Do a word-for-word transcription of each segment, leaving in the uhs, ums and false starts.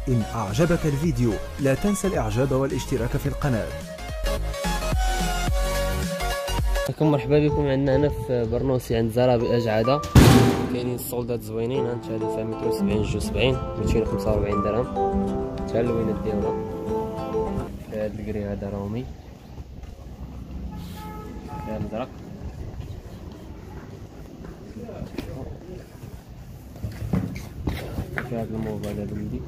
إن أعجبك الفيديو لا تنسى الإعجاب والاشتراك في القناة. مرحبا بكم عندنا هنا في برنوسي عند زرابي أجعدة. كاينين السولدات زوينين. هانت هذا فيها متر وسبعين جوج وسبعين ميتين وخمسة وربعين درهم. تا اللوينات ديالها فيها هاد الكري هذا رومي، فيها الازرق، فيها هاد الموف هذا بلدي،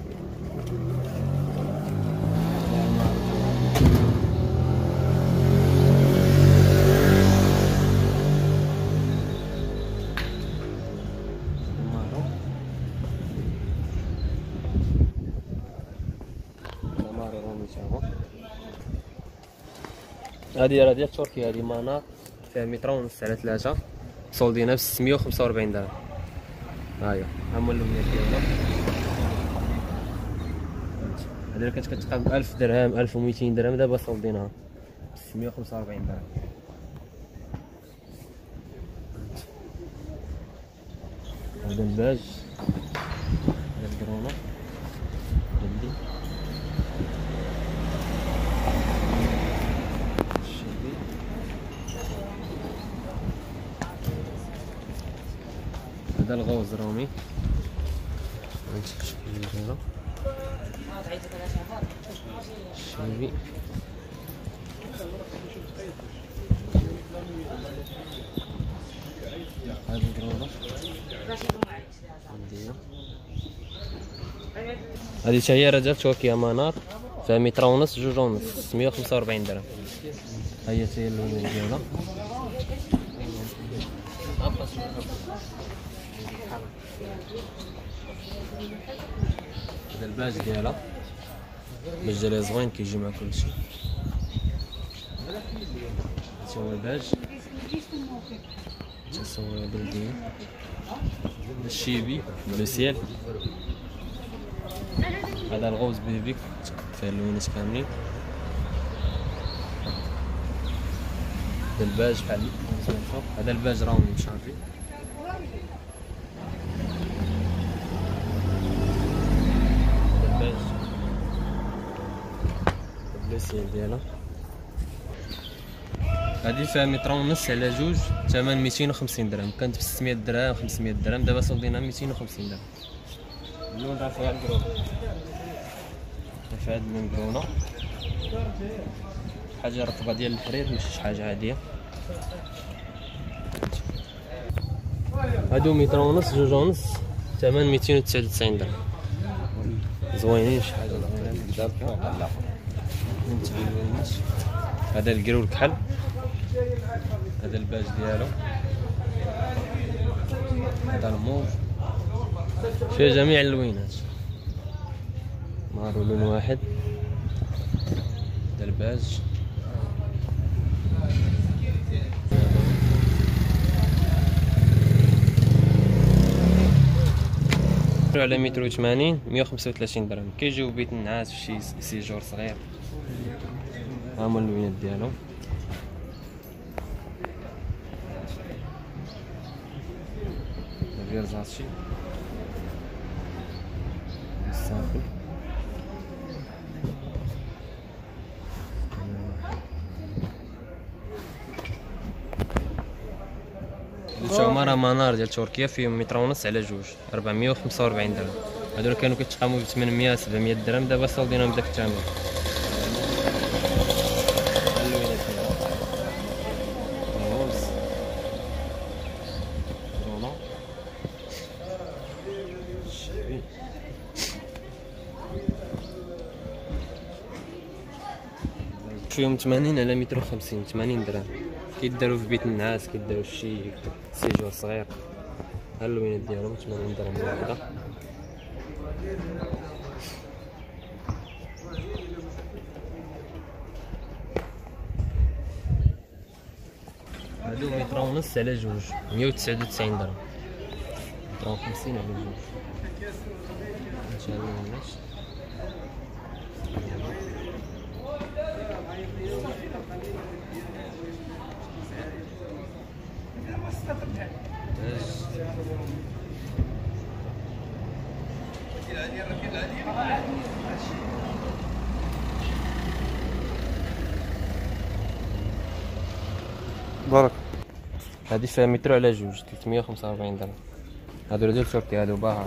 هادي راه ديال تركيا. هادي مانار فيها متر ونص على ثلاثة، صولدينها بستمية وخمسة وربعين درهم. هاهي ها هما اللوينات ديالنا. هادي اللي كانت كتقام بألف درهم ألف وميتين درهم، دابا صولدينها بستمية وخمسة وربعين درهم. هذا الباج، هذا الكرونة بلدي، هذا الغوز رومي، شيبي، هذا الكرونة، هذه حتى هي راه تركيا مانار فيها متر ونص جوج ونص ستمية وخمسة وربعين درهم. ها هي حتى هي اللون ديالها. هذا الباج ديالها، الباج ديالها زوين كيجي مع كلشي. هذا هو الباج، تصوير بلدية، الشيبي بلو سيل. هذا الغوز بيبيك فيه اللوينات كاملين. هذا الباج بحال هذا الباج راوندي مشارجي. هذا الباج بلو سيل ديالها. هادي فيها متر ونص على جوج، ثمن ميتين وخمسين درهم. كانت بستمية درهم خمسمية درهم، دابا صولدينها ميتين وخمسين درهم. اللون راه فيها الكرونة، فيها هاد اللون كرونة، حاجة رطبة ديال الحرير ماشي شي حاجة عادية. هادو متر ونص جوج ونص، ثمن ميتين وتسعة وتسعين درهم. زوينين، شي حاجة زوينة. هذا الكرو الكحل، هذا الباج ديالو، هذا الموف، فيه جميع اللوينات، مارو لون واحد. هذا الباج، على متر وثمانين مية وخمسة وثلاثين درهم. كيجيو بيت النعاس في شي سيجور صغير. ها هما اللوينات ديالو. فيرزاتشي الصافي، هما راه مانار ديال تركيا فيهم متر ونص على جوج أربعمية وخمسة وربعين درهم. هادو كانوا كيتقاموا ب ثمنمية سبعمية درهم، دابا صولدينهم بداك الثمن. فيهم ثمانين على متر وخمسين، ثمانين درهم. كيداروا في بيت النعاس، كيداروا شي سيجور صغير. ها اللوينات ديالهم ثمانين درهم الوحدة. هادو متر ونص على جوج مية وتسعة وتسعين درهم، متر وخمسين على جوج. هادشي اللوينات. بارك. هادي فيها متر على جوج، ثلاثمية وخمسة وأربعين درهم. هادو ديال تركيا، هادو باهر.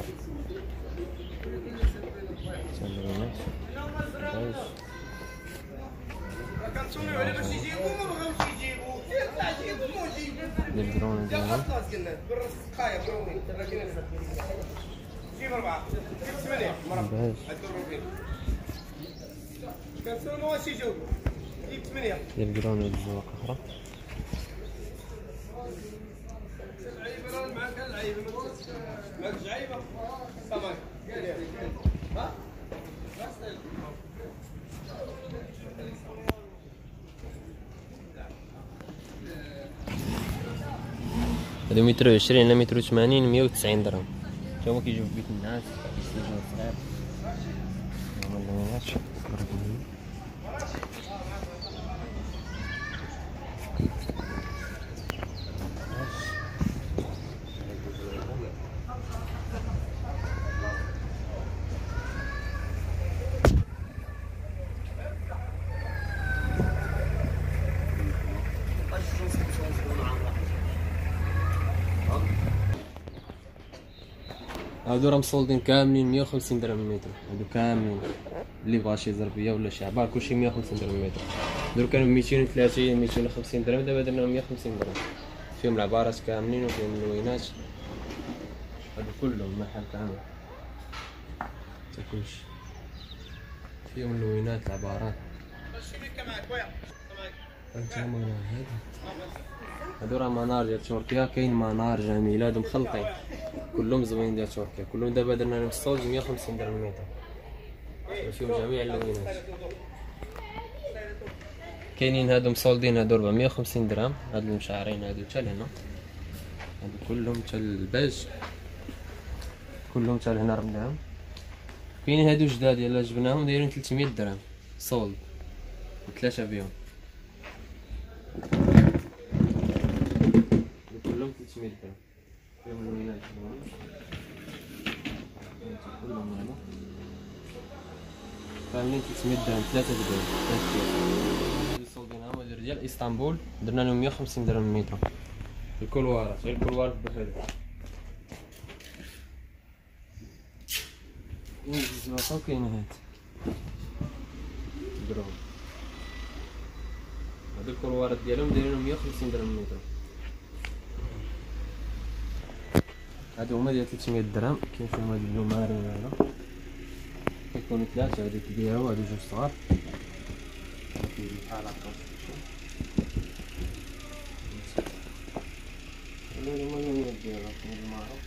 ديال الدرون ديالهم. ديال الدرون ديال الزواق اخرى. هادو متر وعشرين على متر وثمانين، مية وتسعين درهم. تا هما كيجيو في بيت الناس، كيجيو صغير. هما اللونات هادو راه مصولدين كاملين مية وخمسين درهم المتر. هادو كاملين اللي بغا شي زربيه ولا شي عبار كلشي مية وخمسين درهم المتر. درو كانوا ميتين وثلاثين ميتين وخمسين درهم، دابا درناهم مية وخمسين درهم. فيهم العبارات كاملين وفيهم اللوينات. هادو كلهم محل كامل تا كلشي فيهم اللوينات العبارات. هادو راه منار ديال تركيا، كاين منار جميله، هادو مخلطين كلهم زوينين ديال تركيا، كلهم دابا درنا لهم الصوت مية وخمسين درهم المتر. فيهم جميع اللوينات. كاينين هادو مصولدين، هادو ربعمية وخمسين درهم. هادو المشعرين هادو حتى لهنا، هادو كلهم حتى الباج كلهم حتى لهنا ربع درهم. كاينين هادو جداد يلاه جبناهم دايرين ثلاثمية درهم صولد، ثلاثه بيهم كلهم ثلاثمية درهم. فيهم اللوينات كلهم هنا كاملين ثلاثمية درهم، ثلاثه بداير ثلاثه صولدينها. هما ديال اسطنبول، درنا لهم مية وخمسين درهم المتر. الكلوارات غير الكلوار بحال الزواقه. كاين هاد درهم، هادو الكلوارات ديالهم دايرينهم مية وخمسين درهم المتر. هادو هما ديال ثلاثمية درهم. كاين فيهم هاد اللومارين هذا كيكونوا ثلاثه، هادو كبيره وهادو جوج صغار. بحال هكا هادو هما اللومات ديالهم المعروف.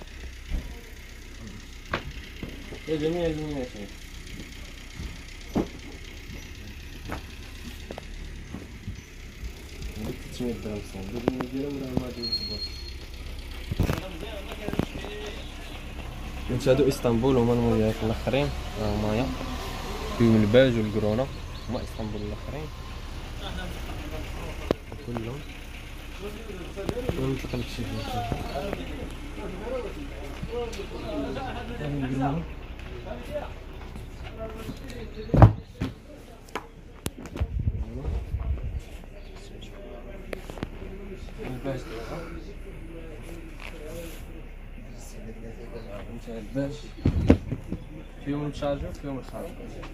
يا جميع اللومات هادو ثلاثمية درهم صافي. هادو اللومات ديالهم راه ما غاديش كنت. هادو اسطنبول هما الموديلات الاخرين، ها هما فيهم الباج والكرونا، هما اسطنبول الاخرين كلهم. ونطلق لك شي الباج الباج فيهم الشارجر فيهم الخارج.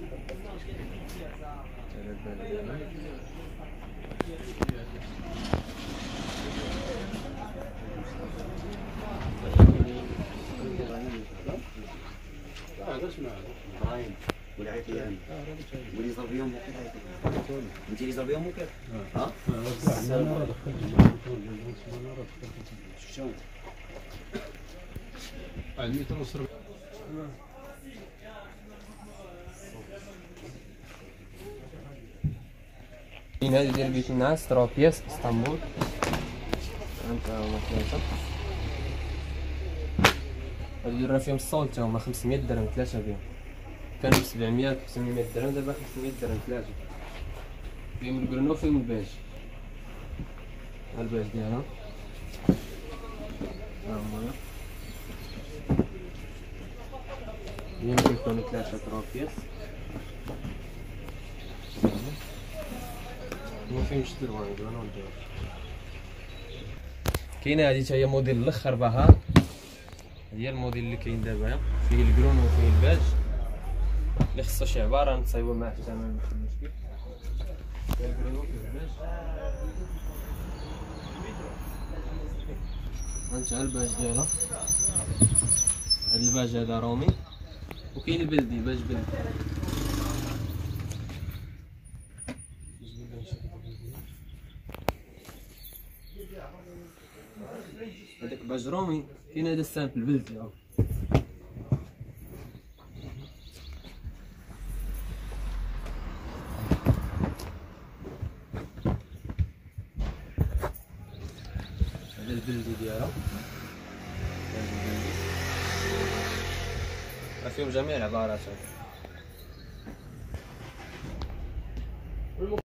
والعيطيان واللي يضرب يوم انت اللي يضرب يوم وكيف ها شلون المتر وصرف. كاين هادي ديال بيت الناس تروبياس اسطنبول. انت هما ثلاثه. هادو درنا فيهم الصول تا هما خمسمية درهم ثلاثه بيهم. كانوا بسبعمية ثمنمية درهم، دابا خمسمية درهم ثلاثه. فيهم الكرنو فيهم الباج. ها الباج ديالها ها هما يمكن يكونوا ثلاثة تروفيس. ما فيهمش الوان، يقولون الجو كاينه هذه حتى هي موديل الاخر بهار، هذه هي الموديل اللي كاين دابا، فيه الكرون وفيه الباج اللي خصو شي عباره نتصايبوا معاه حتى ما ماشي مشكل. فيه الكرون وفيه الباج، هانتا الباج ديالها، هاد الباج هذا رومي، وكاين البلدي باج بلدي. هذاك باج رومي، كاين هذا السامبل بلدي اهو. هذا البلدي ديالها، فيهم جميع العبارات.